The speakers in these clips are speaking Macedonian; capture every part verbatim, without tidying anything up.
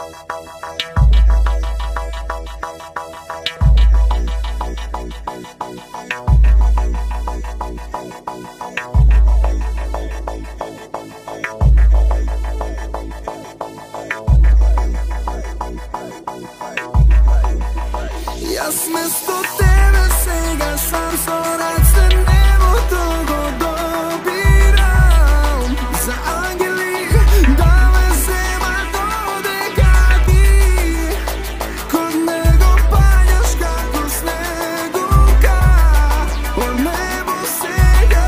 Jaz mesto tebe сега сам со раце небото го добирам. За ангели да ме земат додека ти код него паѓаш како снегулка од небо сега.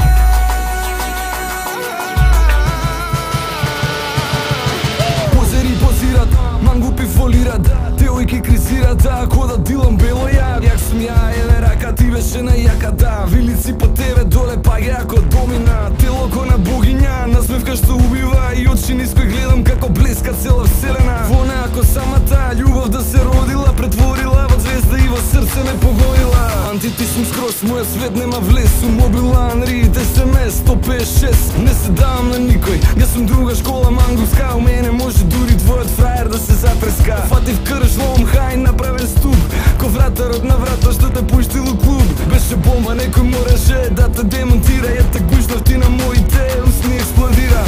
Позери позират, мангупи фолират, девојки кризират, ако да дилам бело ја. Јак сум ја, еле рака ти беше на јаката. Вилици по тебе доле паѓа ако домина. Тело ко на богиња, насмевка што убива. И очи низ кои гледам како блеска цела вселена. Во неа ако самата љубов да се родила, претворила во звезда и во срце ме погодила. Антити сум скрос, мојот свет нема влез. Сум мобилан, рит, ес ем ес, сто петдесет и шест. Не се давам на никој, јас сум друга школа мангуска. У мене може дури твојот фраер да се затреска. Фатив крш, лом хај, направен ступ. Ко вратарот на врата што те пуштил у клуб. Беше бомба, некој мораше да те демонтира. Ја те гушнав ти на моите усни експлодира.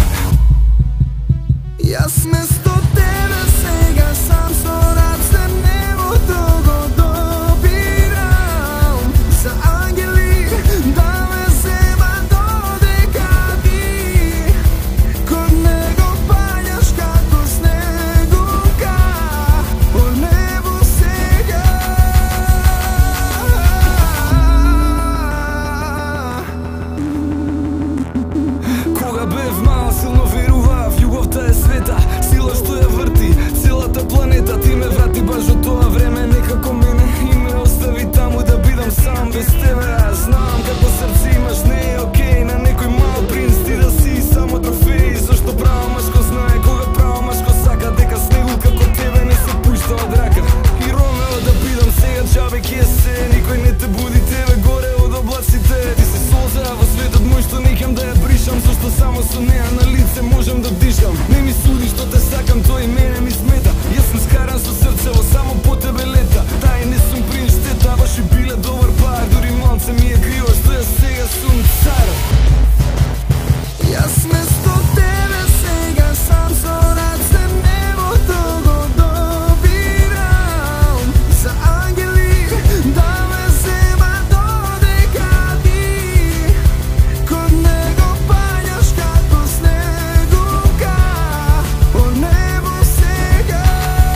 Јас место тебе сега сам со раце небото го добирам. За ангели да ме земат додека ти код него паѓаш како снегулка од небо сега. Кога бев мал, силно верував, љубовта е света, сила што ја врти целата планета. Ти ме врати баш во тоа време, некако мене и ме остави таму да бидам сам без тебе. Аз знам како срце имаш, не е окей на некој мал принц ти да си само трофеј. Зашто право машко знае кога право машко сака дека снегулка ко тебе не се пушта од рака. И Ромео да бидам сега џабе ке се, никој не те буди тебе горе од облаците. Ти си солза во светот мој што не ќам да ја бришам, зашто само со неа на лице можам да дишам. Не ми суди што те сакам, тој и мене ми смета. Јас сум скаран со срцево, само по тебе лета. Тај не сум принц, штета, баш и биле добар пар. Дури малце ми е криво што јас сега сум цар. Јас место тебе сега сам со раце небото го добирам. За ангели да ме земат додека ти код него паѓаш како снегулка од небо сега.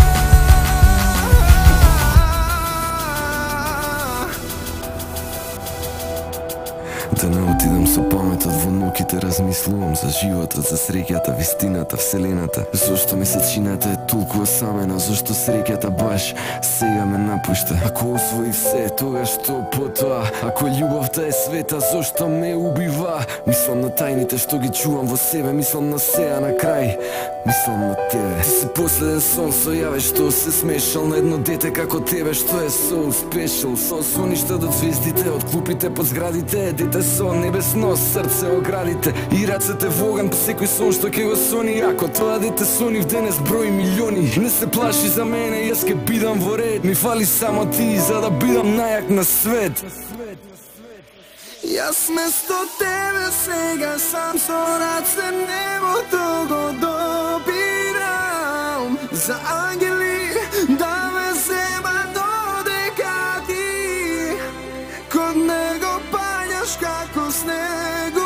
Да не отидам со паметот во ноќите, размислувам за животот, за среќата, вистината, вселената. Зошто месечината е толкова самена, зошто среќата баш сега ме напушта. Ако освои се, тогаш што потоа? Ако љубовта е света, зошто ме убива? Мислам на тајните што ги чувам во себе, мислам на сеа на крај, мислам на тебе. Ти си последен сон со јаве што се смешал на едно дете како тебе што е so special. Со соништа до звездите, од клупите под зградите, дете со небесно срце оградите и рацете во оган по секој сон што ќе го сони. Ако тоа дете сони в денес брои милиони, не се плаши за мене, јас ке бидам во ред. Ми фали само ти за да бидам најак на свет. Јас место тебе сега сам со раце небото го добирам. За ангели да ме земат додека ти код него паѓаш како снег.